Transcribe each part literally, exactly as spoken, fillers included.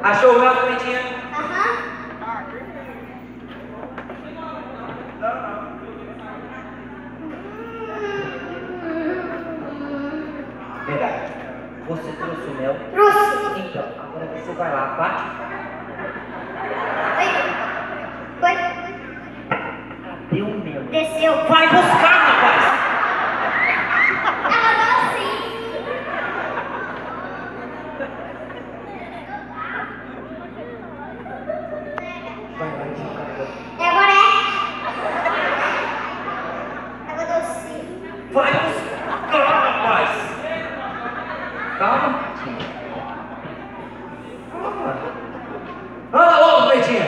Achou o mel, Pimentinha? Aham. Verdade. Você trouxe o mel? Trouxe. Então, agora você vai lá, bate. Oi. Foi. Cadê o mel? Desceu. Vai buscar, rapaz! Ela dá assim. Vai lá, vai. É agora é. Água docinha. Vai buscar, rapaz! Calma. Anda logo, Pimentinha!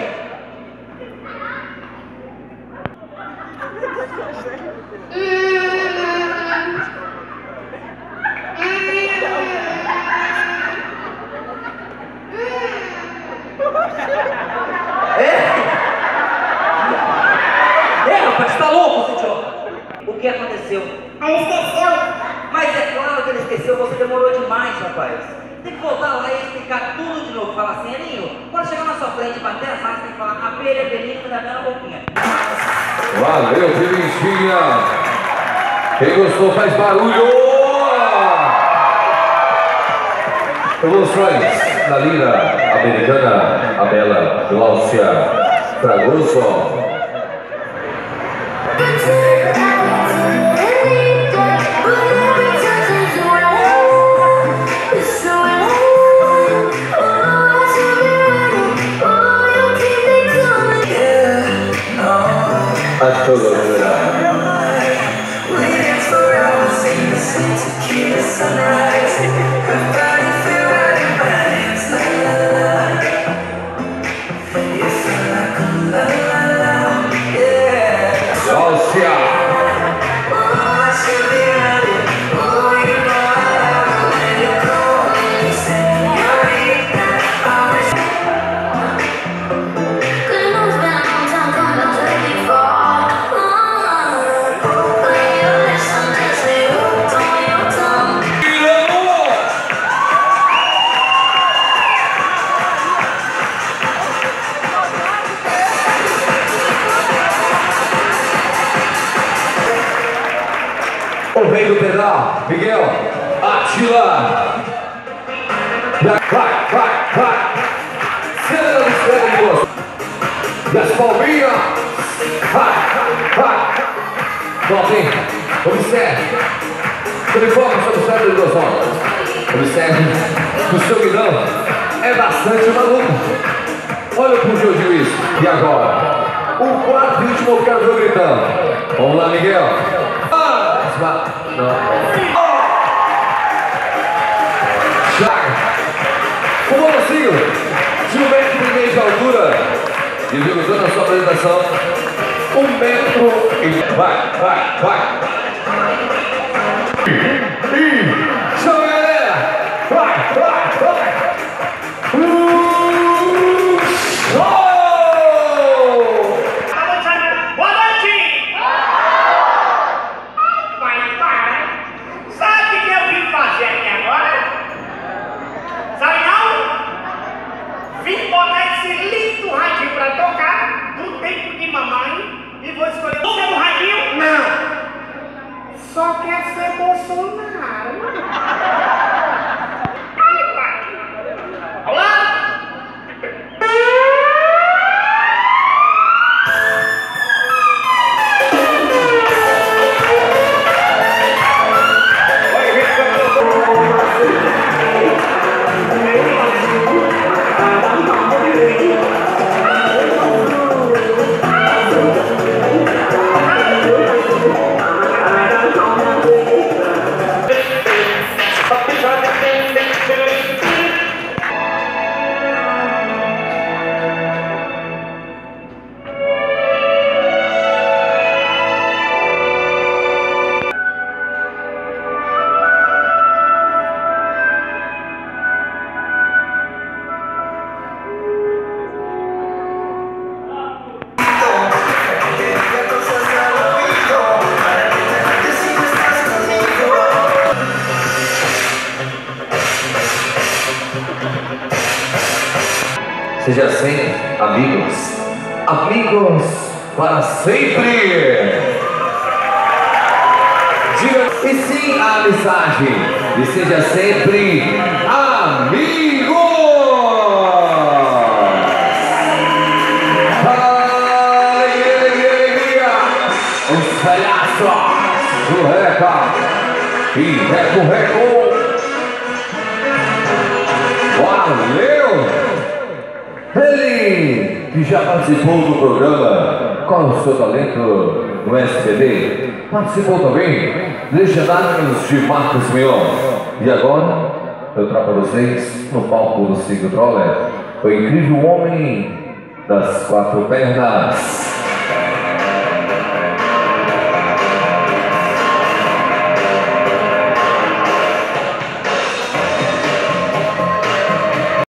É, rapaz, tá louco, seu idiota? O que aconteceu? Ela esqueceu. Mas é claro que ele esqueceu, você demorou demais, rapaz. Tem que voltar lá e explicar tudo de novo. Falar assim, Aninho, quando chegar na sua frente e bater as asas, tem que falar abelha, abelhinha, da minha boquinha. Valeu, Pimentinha! Quem gostou faz barulho! Evoluções na lira americana, a bela Gláucia Fragoso. A colorada. Gláucia. O rei do pedal, Miguel, Atila. Vai, vai, vai. Cena do céu de moço. E as palminhas. Vai, vai. Voltem, observe. Sobre foco sobre o cérebro de Deus. Observe que o seu guidão é bastante maluco. Olha por que eu digo isso. E agora? O quarto e último eu quero ver gritando. Vamos lá, Miguel. Não. Chaga. O monocinho de um metro e meio de altura. Dificultando a sua apresentação. Um metro e... Vai, vai, vai. E... Chama, galera. Vai, vai, vai. Uh, show! Boa noite! Pai, pai, sabe o que eu vim fazer aqui agora? Sabe não? Vim botar esse lindo radinho pra tocar no tempo de mamãe e vou escolher o seu radinho? Não! Só quer ser Bolsonaro. Ai, pai! Olá! seja sempre amigos, amigos para sempre. Diga e sim a amizade, e seja sempre amigo. Alegria, os palhaços do Reca e Reco Reco. Valeu! Ele que já participou do programa Qual o Seu Talento no S B T, participou também Legendários de Marcos Mion. E agora eu trago para vocês no palco do Circo Troller o incrível homem das quatro pernas.